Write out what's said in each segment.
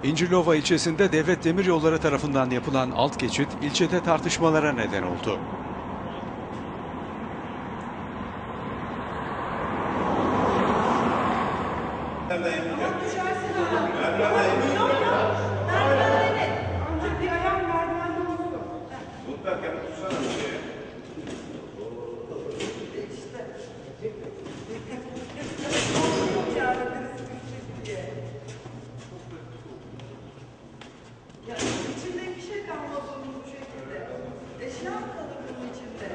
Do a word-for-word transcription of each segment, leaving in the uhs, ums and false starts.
İncirliova ilçesinde Devlet Demiryolları tarafından yapılan alt geçit ilçede tartışmalara neden oldu. Ya içinde bir şey kalmaz onun bu şekilde. Eşya mı kalır bunun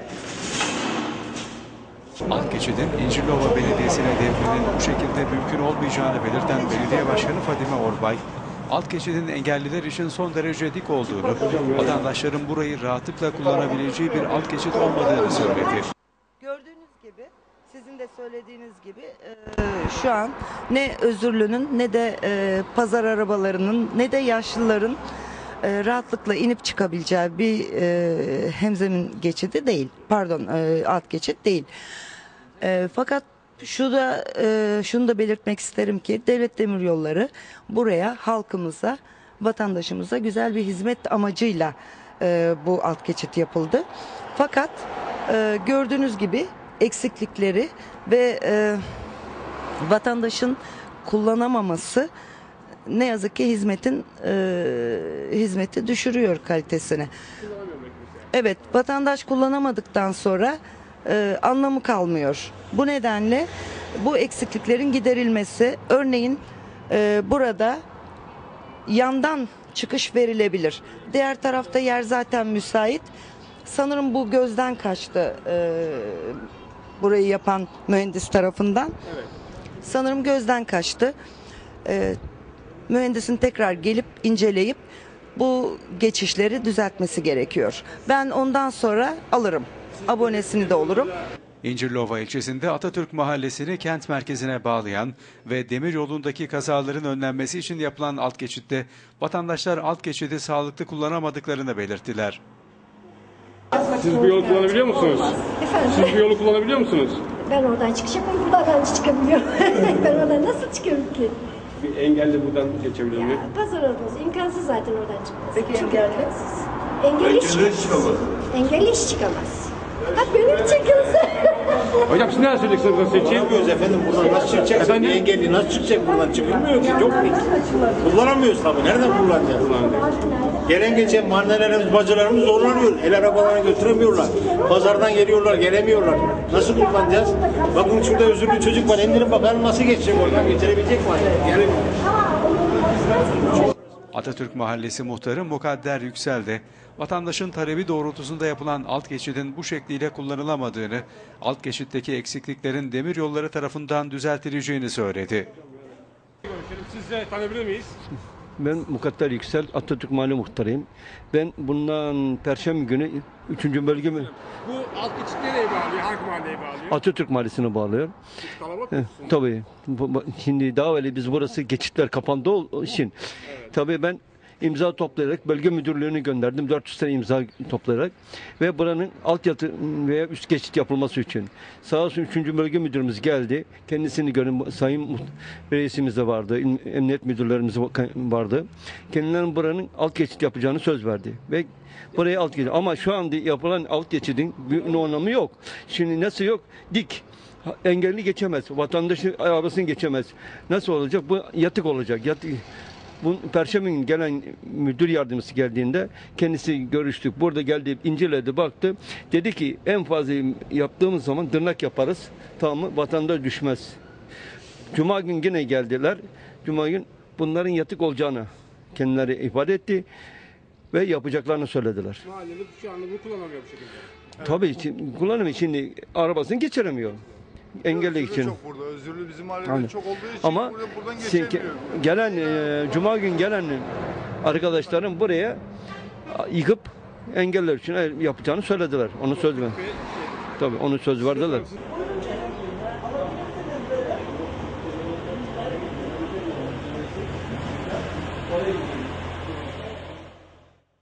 içinde? Alt geçidin İncirliova Belediyesi'ne devrinin bu şekilde mümkün olmayacağını belirten Belediye Başkanı Fadime Orbay, alt geçidin engelliler için son derece dik olduğunu, vatandaşların burayı rahatlıkla kullanabileceği bir alt geçit olmadığını söyledi. Gördüğünüz gibi, sizin de söylediğiniz gibi e, şu an ne özürlünün ne de e, pazar arabalarının ne de yaşlıların e, rahatlıkla inip çıkabileceği bir e, hemzemin geçidi değil. Pardon, e, alt geçit değil. E, fakat şu da e, şunu da belirtmek isterim ki Devlet Demiryolları buraya halkımıza, vatandaşımıza güzel bir hizmet amacıyla e, bu alt geçit yapıldı. Fakat e, gördüğünüz gibi eksiklikleri ve e, vatandaşın kullanamaması ne yazık ki hizmetin e, hizmeti düşürüyor kalitesini. Evet, vatandaş kullanamadıktan sonra e, anlamı kalmıyor. Bu nedenle bu eksikliklerin giderilmesi, örneğin e, burada yandan çıkış verilebilir. Diğer tarafta yer zaten müsait. Sanırım bu gözden kaçtı e, burayı yapan mühendis tarafından. Evet. Sanırım gözden kaçtı. E, mühendisin tekrar gelip inceleyip bu geçişleri düzeltmesi gerekiyor. Ben ondan sonra alırım. Abonesini de olurum. İncirliova ilçesinde Atatürk Mahallesi'ni kent merkezine bağlayan ve demiryolundaki kazaların önlenmesi için yapılan alt geçitte vatandaşlar alt geçidi sağlıklı kullanamadıklarını belirttiler. Siz bu yolu kullanabiliyor musunuz? Efendim? Siz bu yolu kullanabiliyor musunuz? Ben oradan çıkış yapıyorum, buradan çıkabiliyorum. Ben oradan nasıl çıkıyorum ki? Bir engelli buradan geçebilir mi? Ya, pazar arabası, imkansız zaten oradan çıkması. Peki Çok engelli? imkansız. Engelli hiç çıkamaz. Engelli hiç çıkamaz. Ha beni çekilse. Hocam siz neler söyleyeceksiniz burada seçim? Kullanamıyoruz efendim, buradan nasıl çıkacak? Efendim? Engelli nasıl çıkacak buradan? Çıkılmıyor ki, çok dik. Kullanamıyoruz tabii, nereden kullanacağız? Gelen geçen mahallelerimiz, bacılarımız zorlanıyor. El arabalarını götüremiyorlar. Pazardan geliyorlar, gelemiyorlar. Nasıl kullanacağız? Bakın şurada özürlü çocuk var, indirin bakalım nasıl geçecek oradan, geçirebilecek mi? Gelemiyor. Atatürk Mahallesi muhtarı Mukadder Yüksel de vatandaşın talebi doğrultusunda yapılan alt geçidin bu şekliyle kullanılamadığını, alt geçitteki eksikliklerin demiryolları tarafından düzeltileceğini söyledi. Siz de tanıyabilir miyiz? Ben Mukadder Yüksel, Atatürk Mahalle Muhtarıyım. Ben bundan Perşembe günü üçüncü bölge mi? Bu alt geçit nereye bağlıyor? Hangi mahalleye bağlıyor? Atatürk Mahallesi'ne bağlıyor. Kalabalık Eh, mısınız? tabii. Bu- bu- Şimdi daha evvel biz burası geçitler kapandığı ol- için. Evet. Tabii ben imza toplayarak bölge müdürlüğüne gönderdim. dört yüz tane imza toplayarak. Ve buranın altyapı veya üst geçit yapılması için. Sağ olsun üçüncü bölge müdürümüz geldi. Kendisini görün, sayın muht- reisimiz de vardı. em- Emniyet müdürlerimiz vardı. Kendilerinin buranın alt geçit yapacağını söz verdi. Ve buraya alt geçit. Ama şu anda yapılan alt geçidin bir anlamı yok. Şimdi nasıl yok? Dik. Engelli geçemez. Vatandaşın arabasını geçemez. Nasıl olacak? Bu yatık olacak. Yatık. Bu Perşembe günü gelen müdür yardımcısı geldiğinde kendisi görüştük. Burada geldi, inceledi, baktı. Dedi ki en fazla yaptığımız zaman tırnak yaparız. Tamam mı? Vatandaş düşmez. Cuma gün yine geldiler. Cuma gün bunların yatık olacağını kendileri ifade etti ve yapacaklarını söylediler. Mahallemiz şu anda bu kullanamıyor bu şekilde. Tabii şimdi kullanımı şimdi arabasını geçiremiyor. Engelli için. Çok burada. Özürlü bizim mahallede Aynen. çok olduğu için Ama burada, buradan şimdi geçemiyor. gelen e, Cuma gün gelen arkadaşlarım buraya yıkıp engeller için yapacağını söylediler. Onu söz ver. Tabii onu söz verdiler.